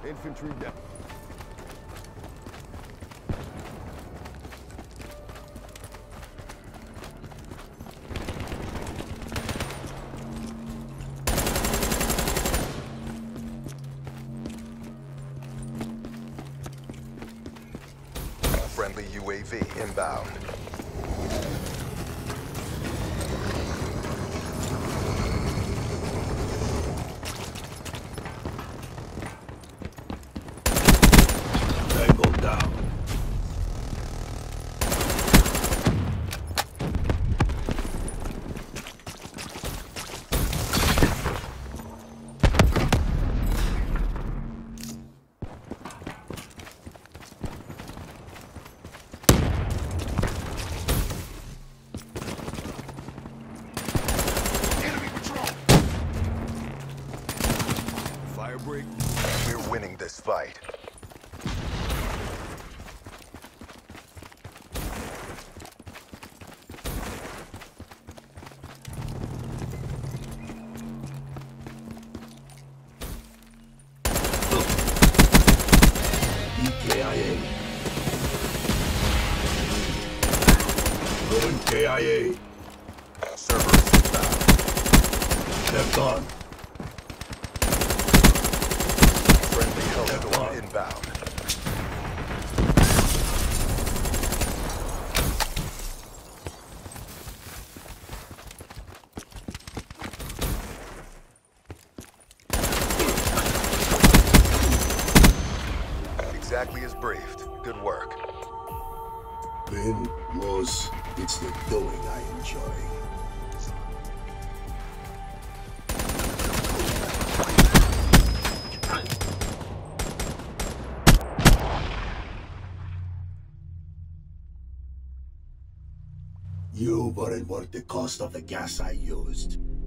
Infantry down. Friendly UAV inbound. Tango down. Firebreak. We're winning this fight. EKIA. Going KIA. Servers inbound. Left on. Friendly Hellstorm inbound. Exactly as briefed. Good work. Win, lose, it's the doing I enjoy. You weren't worth the cost of the gas I used.